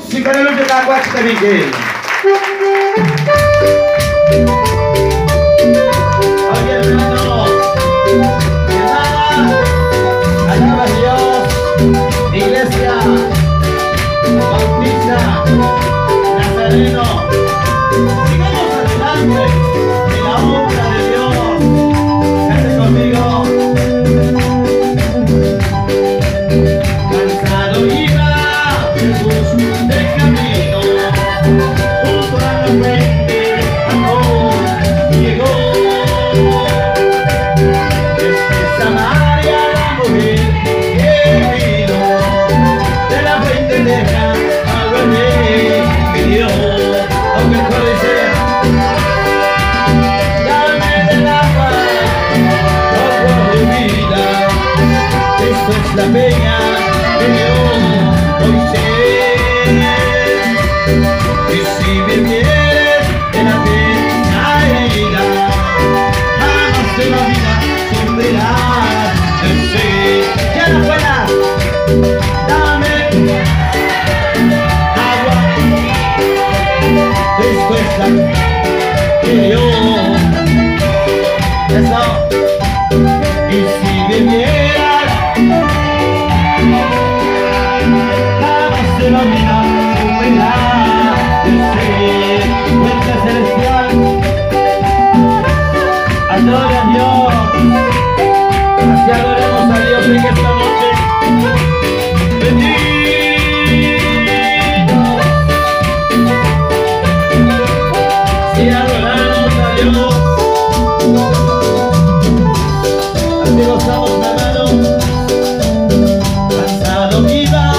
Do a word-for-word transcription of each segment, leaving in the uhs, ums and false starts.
Si con el luce la guacha Miguel. Oye, hermano, hermana, alaba a Dios, iglesia, bautista, nazareno. Sigamos adelante en la obra de Dios. Cante conmigo. Cansado iba Jesús de camino, junto a la fuente amor llegó. Desde Samaria la mujer que vino, de la fuente deja agua le pidió. Aunque el coro dice: dame del agua, agua de vida. Esto es la peña que dio Moisés. Y si vivieres en la peña herida, jamás de la vida sufrirás el ser. Ya no puedas, dame agua. Esto es la que dio. Eso. Y si vivieras jamás de la vida sufrirás el ser. Fuente celestial, adore a Dios. Así adoremos a Dios en esta noche. Bendito. Si adoramos a Dios, así gozamos, hermano. Cansado iba,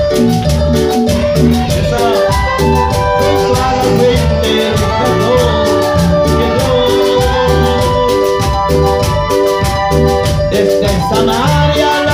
esa junto a la fuente llegó. Desde Samaria